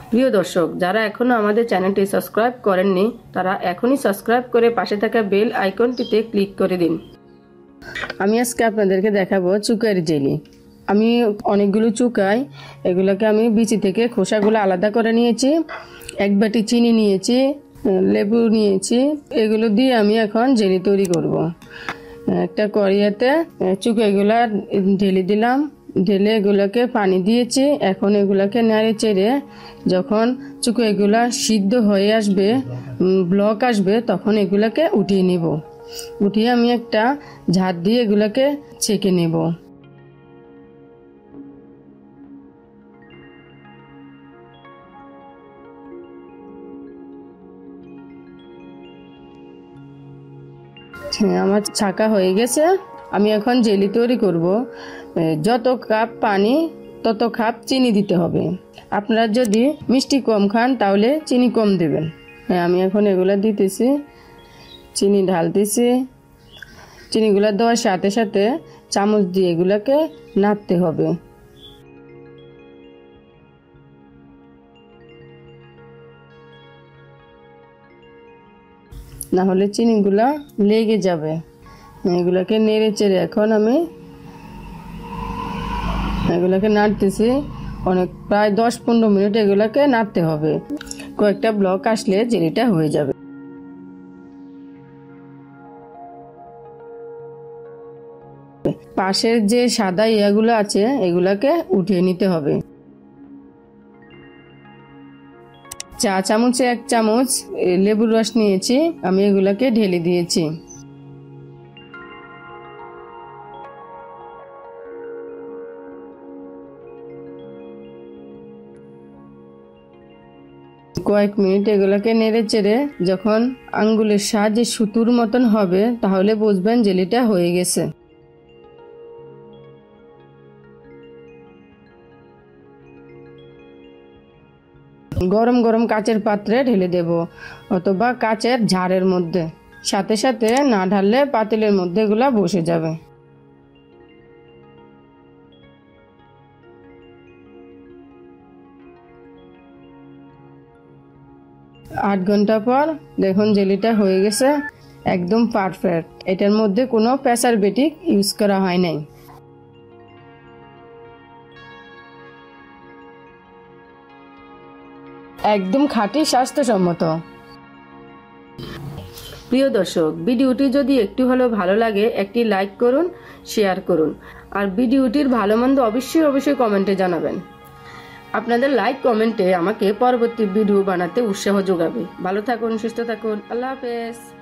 প্রিয় দর্শক, যারা এখনো আমাদের চ্যানেলটি সাবস্ক্রাইব করেননি তারা এখনই সাবস্ক্রাইব করে পাশে থাকা বেল আইকনটিতে ক্লিক করে দিন। আমি আজকে আপনাদেরকে দেখাবো চুকার জেলি। আমি অনেকগুলো চুকাই, এগুলোকে আমি বিচি থেকে খোসাগুলো আলাদা করে নিয়েছি। এক বাটি চিনি নিয়েছি, লেবু নিয়েছি, এগুলো দিয়ে আমি এখন জেলি তৈরি করব। একটা কড়াইতে চুকাইগুলো ঢেলে দিলাম, ঢেলে এগুলোকে পানি দিয়েছি। এখন এগুলোকে নেড়ে চেড়ে যখন চুকাইগুলা সিদ্ধ হয়ে আসবে, ব্লক আসবে, তখন এগুলোকে উঠিয়ে নেব। উঠিয়ে আমি একটা ঝাড় দিয়ে এগুলোকে ছেঁকে নেব। আমার ছাকা হয়ে গেছে। আমি এখন জেলি তৈরি করব। যত কাপ পানি তত কাপ চিনি দিতে হবে। আপনারা যদি মিষ্টি কম খান তাহলে চিনি কম দেবেন। আমি এখন এগুলো দিতেছি, চিনি ঢালতেছি। চিনিগুলো দেওয়ার সাথে সাথে চামচ দিয়ে এগুলোকে নাড়তে হবে। না হলে চিনিগুলা লেগে যাবে। এগুলোকে নেড়ে চেড়ে এখন আমি এগুলোকে নাড়তেছি প্রায় 10-15 মিনিট এগুলোকে নাড়তে হবে। কয়েকটা ব্লক আসলে জেলিটা হয়ে যাবে। পাশের যে সাদা ইয়াগুলো আছে এগুলোকে উঠিয়ে নিতে হবে। চা চামচে 1 চামচ লেবুর রস নিয়েছি, আমি এগুলোকে ঢেলে দিয়েছি। কয়েক মিনিট এগুলোকে নেড়ে চেড়ে যখন আঙ্গুলের সাহায্যে সুতুর মতন হবে তাহলে বুঝবেন জেলিটা হয়ে গেছে। গরম গরম কাচের পাত্রে ঢেলে দেব অথবা কাচের ঝাড়ের মধ্যে। সাথে সাথে না ঢাললে পাতিলের মধ্যে এগুলা বসে যাবে। আট ঘন্টা পর দেখুন জেলিটা হয়ে গেছে, একদম পারফেক্ট। এটার মধ্যে কোনো প্রেসারভেটিভ ইউজ করা হয় নাই। একদম খাঁটি স্বাস্থ্যসম্মত। প্রিয় দর্শক, ভিডিওটি যদি একটু হলেও ভালো লাগে একটি লাইক করুন, শেয়ার করুন, আর ভিডিওটির ভালো মন্দ অবশ্যই কমেন্টে জানাবেন। আপনাদের লাইক কমেন্টে আমাকে পরবর্তী ভিডিও বানাতে উৎসাহ যোগাবে। ভালো থাকুন, সুস্থ থাকুন। আল্লাহ হাফেজ।